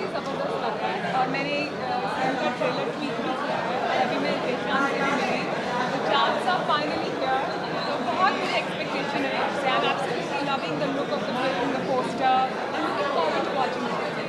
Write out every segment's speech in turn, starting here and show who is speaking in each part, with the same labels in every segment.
Speaker 1: ज़बरदस्त लग रहा है और मैंने फिल्म का ट्रेलर ट्वीट भी किया है और अभी मैं देशान से भी मिली तो चांस आर फाइनली हियर तो बहुत कुछ एक्सपेक्टेशन है I am absolutely loving the look of the film the poster and looking forward to watching the film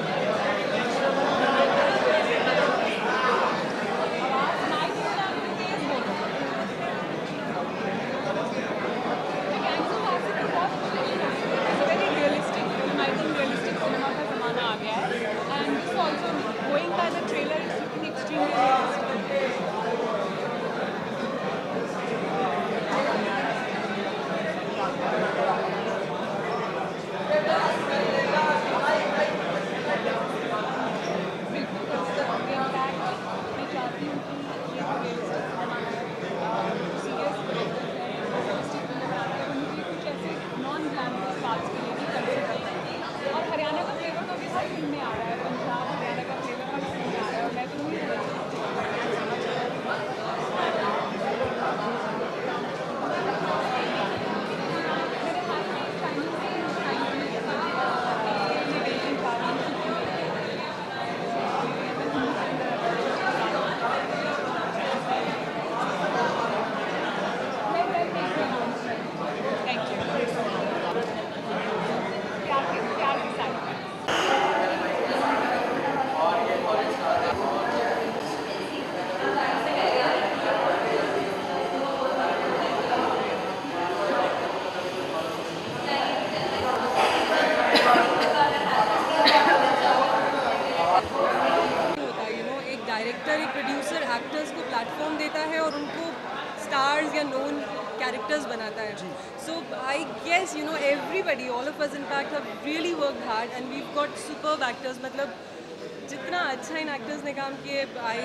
Speaker 2: director एक प्रोड्यूसर एक्टर्स को प्लेटफॉर्म देता है और उनको स्टार्स या नोन कैरेक्टर्स बनाता है. So I guess everybody all of us in fact have really worked hard and we got superb actors. मतलब जितना अच्छा इन एक्टर्स ने काम किए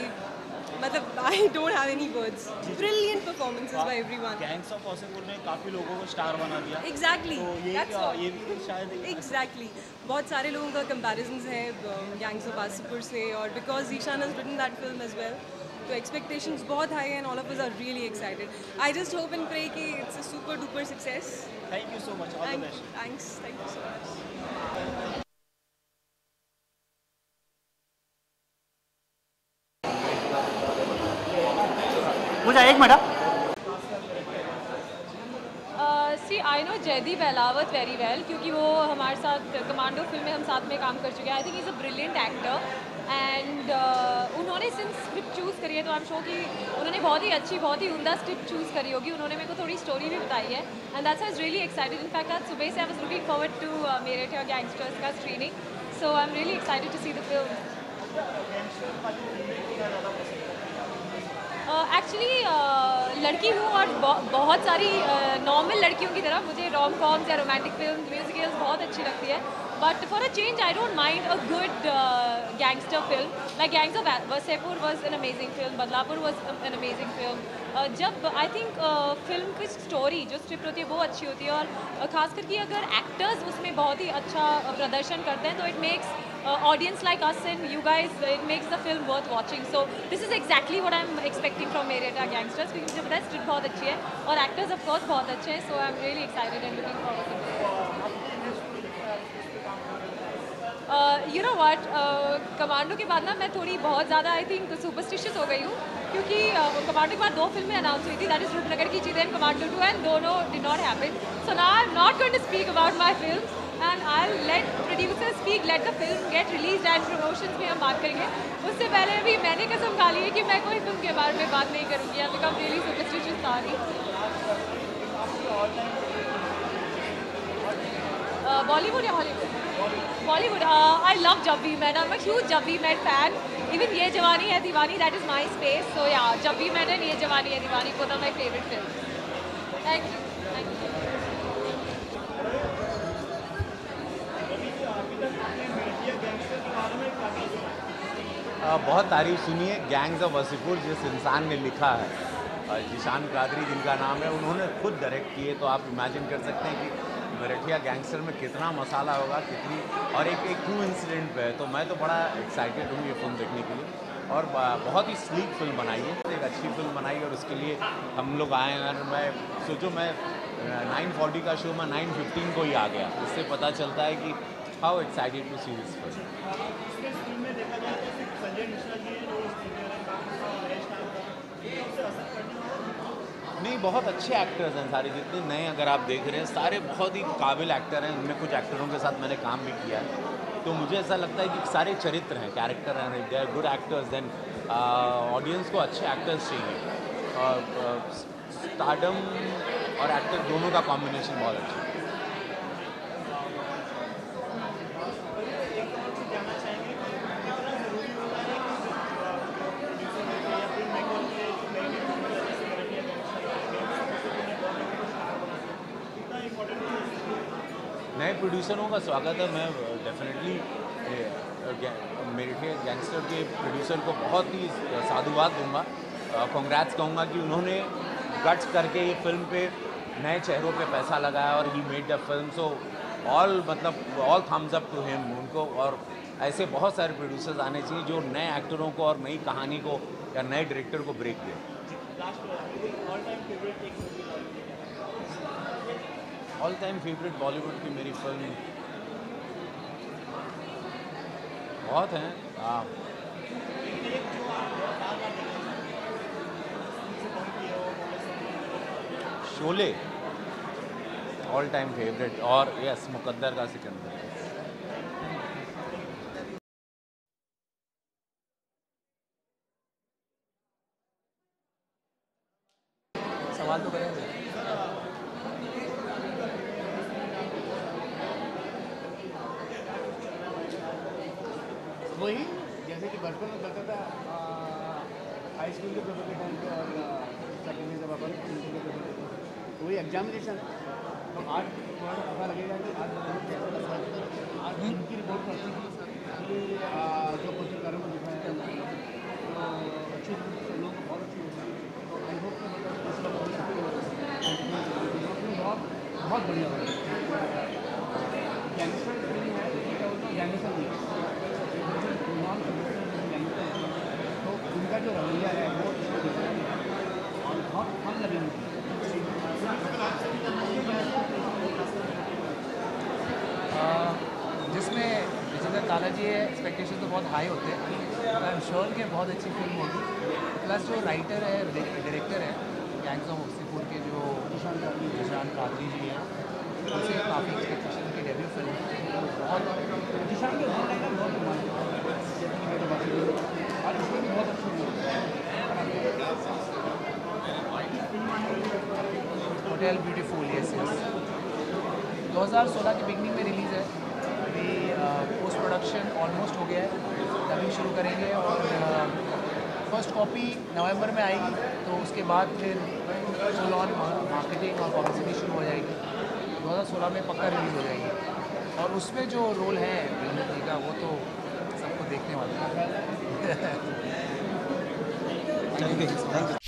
Speaker 2: I don't have any words. Brilliant performances by everyone.
Speaker 3: Gangs of Wasseypur ने काफ़ी लोगों को स्टार बना दिया.
Speaker 2: एग्जैक्टली
Speaker 3: तो ये भी शायद
Speaker 2: एग्जैक्टली बहुत सारे लोगों का कंपैरिजंस है गैंग्स ऑफ वासेपुर से और because Ishaan has written that film as well तो एक्सपेक्टेशंस बहुत high and all of us are really excited. I just hope and pray कि it's a super duper success.
Speaker 3: Thank you so much. All the best.
Speaker 2: Thanks. Thank you so much.
Speaker 3: Pooja एक minute.
Speaker 1: See I know Jaideep Ahlawat very well क्योंकि वो हमारे साथ commando film में हम साथ में काम कर चुके हैं. I think is a brilliant actor and उन्होंने सिंस स्क्रिप्ट चूज़ करी है तो आई एम श्योर कि उन्होंने बहुत ही अच्छी बहुत ही उम्दा स्क्रिप्ट चूज़ करी होगी. उन्होंने मेरे को थोड़ी स्टोरी भी बताई है and that's I was really excited. In fact आज सुबह से I was looking forward to Meeruthiya gangsters का screening so I am really excited to see the film. Actually लड़की हूँ और बहुत सारी नॉर्मल लड़कियों की तरह मुझे रोम कॉम्स या रोमांटिक फिल्म म्यूजिकल्स बहुत अच्छी लगती है. But for a change I don't mind a good gangster film like gangs of Wasseypur was an amazing film. Badlapur was an amazing film. जब आई थिंक फिल्म की स्टोरी जो script होती है वो अच्छी होती है और ख़ास करके अगर एक्टर्स उसमें बहुत ही अच्छा प्रदर्शन करते हैं तो it makes audience like us and you guys, it makes the film worth watching. So this is exactly what I'm expecting from Meeruthiya Gangsters क्योंकि मुझे पता है स्क्रिप्ट बहुत अच्छी है और एक्टर्स ऑफ कोर्स बहुत अच्छे हैं. So I am really excited and looking forward to it. You know what, commando के बाद ना मैं थोड़ी बहुत ज़्यादा आई थिंक सुपरस्टिशियस हो गई हूँ क्योंकि कमांडो के बाद 2 फिल्में अनाउंस हुई थी. दैट इज़ रूपनगर की चीज़ें एंड कमांडो 2 एंड दोनों did not happen. So now I am not going to speak about my film and I'll let producers speak, let the film get released and promotions में हम बात करेंगे. उससे पहले भी मैंने कसम खा ली है कि मैं कोई फिल्म के बारे में बात नहीं करूँगी. I become really superstitious. Sorry. Bollywood या Hollywood? Bollywood. I love Jab we met. I am a huge Jab we met fan. Even Yeh Jawaani Hai Deewani that is my space. So yeah Jab we met and Yeh Jawaani Hai Deewani both are my favourite film. Thank you.
Speaker 4: बहुत तारीफ सुनी है. Gangs of Wasseypur जिस इंसान ने लिखा है जिशान कादरी जिनका नाम है उन्होंने खुद डायरेक्ट किए तो आप इमेजिन कर सकते हैं कि मेरठिया गैंगस्टर में कितना मसाला होगा कितनी और एक ट्रू इंसिडेंट पे है. तो मैं तो बड़ा एक्साइटेड हूँ ये फिल्म देखने के लिए और बहुत ही स्लीक फिल्म बनाई है. एक अच्छी फिल्म बनाई और उसके लिए हम लोग आए हैं. और मैं सोचो मैं 9:40 का शो में 9:15 को ही आ गया. इससे पता चलता है कि how excited to see this film. नहीं, बहुत अच्छे एक्टर्स हैं सारे, जितने नए अगर आप देख रहे हैं सारे बहुत ही काबिल एक्टर हैं। उनमें कुछ एक्टरों के साथ मैंने काम भी किया है, तो मुझे ऐसा लगता है कि सारे चरित्र हैं, कैरेक्टर हैं, they are good actors. Then audience को अच्छे एक्टर्स चाहिए, और स्टारडम और एक्टर दोनों का कॉम्बिनेशन बहुत अच्छा है। नए प्रोड्यूसरों का स्वागत है। मैं डेफिनेटली मेरिठिया गैंगस्टर के प्रोड्यूसर को बहुत ही साधुवाद दूंगा, कॉन्ग्रेट्स कहूँगा कि उन्होंने गट्स करके ये फिल्म पे नए चेहरों पे पैसा लगाया और ही made the film. So all thumbs up to him उनको। और ऐसे बहुत सारे प्रोड्यूसर्स आने चाहिए जो नए एक्टरों को और नई कहानी को या नए डायरेक्टर को ब्रेक दे। ऑल टाइम फेवरेट बॉलीवुड की मेरी फिल्म बहुत हैं। शोले ऑल टाइम फेवरेट, और यस मुकद्दर का सिकंदर।
Speaker 5: सवाल तो करेंगे।
Speaker 6: वही जैसे कि बचपन में करता था हाई स्कूल के पेपर के टाइम पे, और सेकेंडरी जब अपन के पेपर देते तो वही एग्जामिनेशन है। तो आज थोड़ा सा पता लगेगा कि आज आज उनकी रिपोर्ट करती थी कि जो पत्रकारों को दिखाया है तो अच्छी लोगों को बहुत अच्छी होती है। तो आई होप बहुत बढ़िया गैंगस्टर फिल्म है, गैंगस्टर नहीं है, तो उनका जो रवैया है वो बहुत कम लगेंगे।
Speaker 5: जिसमें जितना तालाजी है, एक्सपेक्टेशन तो बहुत हाई होते हैं। आई एम श्योर कि बहुत अच्छी फिल्म होगी। प्लस जो राइटर है, डायरेक्टर है गैंग्स ऑफ वासेपुर के, जो जिशान कादरी जी हैं, उनसे काफ़ी एक्सपेक्टेशन की डेब्यू फिल्म है। बहुत
Speaker 6: जिशान के बहुत और इसमें भी बहुत अच्छी
Speaker 5: होटल ब्यूटीफुल, यस यस। 2016 की बिगनिंग में रिलीज़ है। अभी पोस्ट प्रोडक्शन ऑलमोस्ट हो गया है, डबिंग शुरू करेंगे और फर्स्ट कॉपी नवंबर में आएगी। तो उसके बाद फिर फुल ऑन मार्केटिंग और पब्लिसिटी शुरू हो जाएगी। 2016 में पक्का रिलीज़ हो जाएगी। और उसमें जो रोल है मेहरुथिया का, वो तो सबको देखने वाला है।
Speaker 3: Thank you.